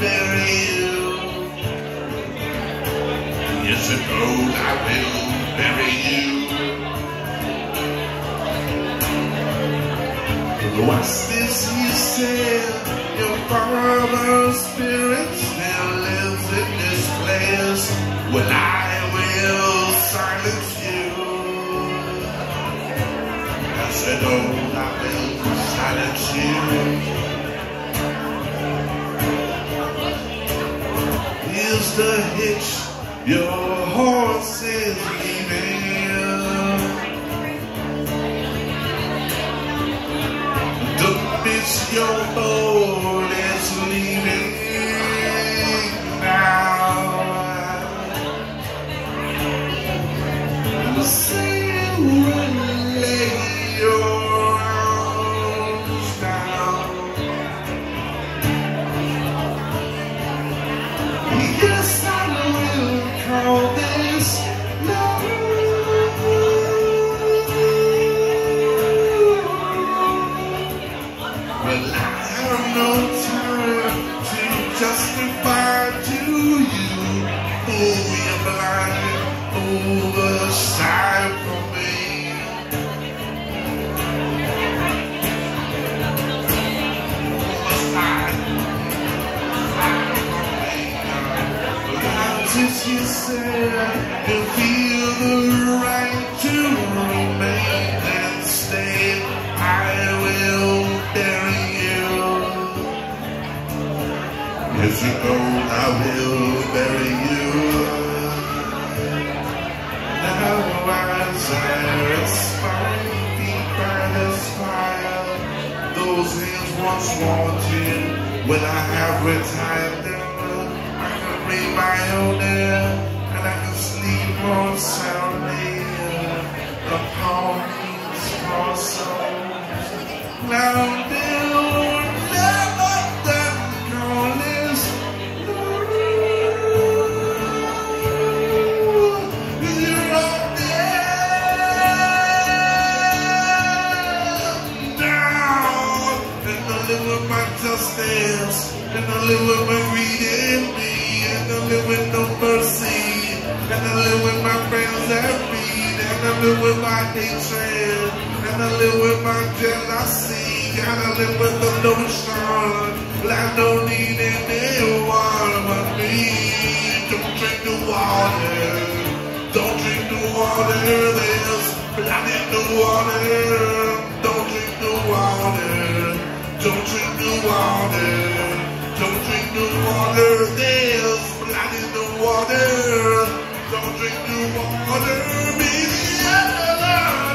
bury you. Yes, I know I will bury you. What's this you said? Your father's spirit still lives in this place. Well, I will silence you. I said, oh, I will silence you. Here's the hitch, your horse is leaving. Don't miss your boat, it's leaving now. Say you will lay your arms down. Yes, I will call this love. Well, I have no time to justify to you. Oh, you're blind, overside from me. Overside from me. Since you said you feel the right to remain and stay, I will bury you. Yes, you know I will bury you. Now as I respire, feet by this fire, those hands once wanted, when I have retired them, I can read my own air, and I can sleep more soundly upon these poor souls. Now they'll never that call this you're up there now, and I live with my justice, and I live with my greed in me, and I live with no mercy, and I live with my friends that feed, and I live with my hatred, and I live with my jealousy, and I live with the notion that I don't need anyone but me. Don't drink the water, don't drink the water, there's blood in the water. Don't drink the water, don't drink the water, don't drink the water, there's blood in the water. Don't drink the water, baby.